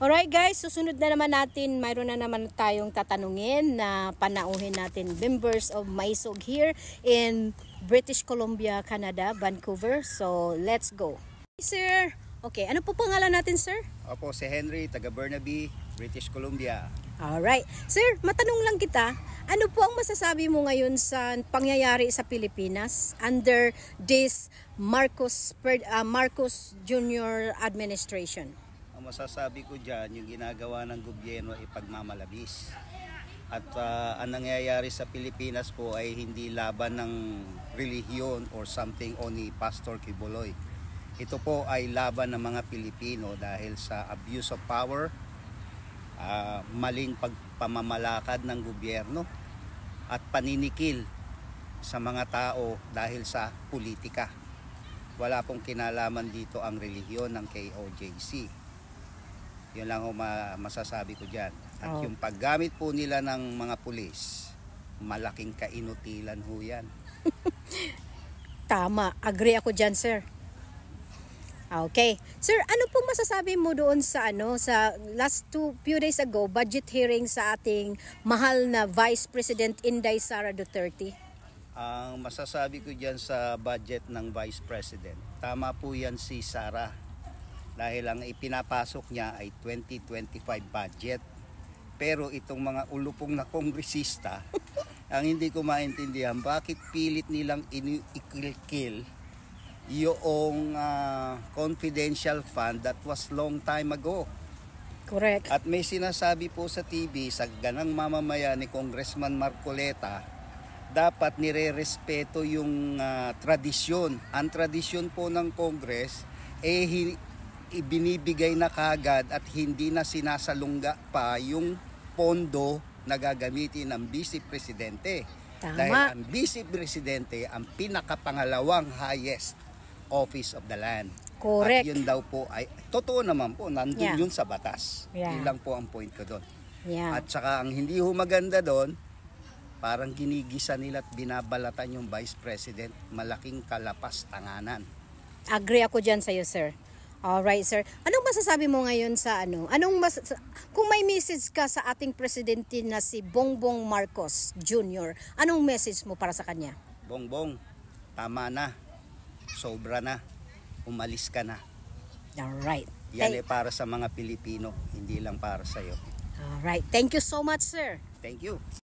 Alright guys, susunod na naman natin, mayroon na naman tayong tatanungin na panauhin natin members of MySOG here in British Columbia, Canada, Vancouver. So, let's go. Sir, okay, ano po pangalan natin, sir? Opo, si Henry, taga Burnaby, British Columbia. Alright. Sir, matanong lang kita, ano po ang masasabi mo ngayon sa pangyayari sa Pilipinas under this Marcos Jr. administration? Ang masasabi ko dyan, yung ginagawa ng gobyerno ay pagmamalabis. At ang nangyayari sa Pilipinas po ay hindi laban ng relihiyon or something o ni Pastor Quiboloy. Ito po ay laban ng mga Pilipino dahil sa abuse of power, maling pagpamamalakad ng gobyerno at paninikil sa mga tao dahil sa politika. Wala pong kinalaman dito ang relihiyon ng KOJC. Yun lang ang masasabi ko dyan. At yung paggamit po nila ng mga pulis, malaking kainutilan ho yan. Tama, agree ako dyan, sir. Okay. Sir, ano pong masasabi mo doon sa sa last few days ago, budget hearing sa ating mahal na Vice President Inday Sara Duterte? Ang masasabi ko dyan sa budget ng Vice President, tama po yan si Sara. Dahil ang ipinapasok niya ay 2025 budget. Pero itong mga ulupong na kongresista, ang hindi ko maintindihan, bakit pilit nilang ikilkil yung confidential fund that was long time ago. Correct. At may sinasabi po sa TV, sa ganang mamamaya ni Congressman Marcoleta, dapat nire-respeto yung tradisyon. Ang tradisyon po ng Congress, ibinibigay na kagad at hindi na sinasalungga pa yung pondo na gagamitin ng Vice Presidente. Tama. Dahil ang Vice Presidente ang pinakapangalawang highest office of the land. Correct. At yun daw po ay, totoo naman po, nandun yun sa batas. Yeah. Yun lang po ang point ko doon. Yeah. At saka ang hindi ho maganda doon, parang ginigisa nila at binabalatan yung Vice President, malaking kalapas tanganan. Agree ako dyan sa'yo, sir. Alright, sir. Anong masasabi mo ngayon sa kung may message ka sa ating presidente na si Bongbong Marcos Jr., anong message mo para sa kanya? Bongbong, tama na. Sobra na. Umalis ka na. Alright. Yan ay para sa mga Pilipino, hindi lang para sa'yo. Alright. Thank you so much, sir. Thank you.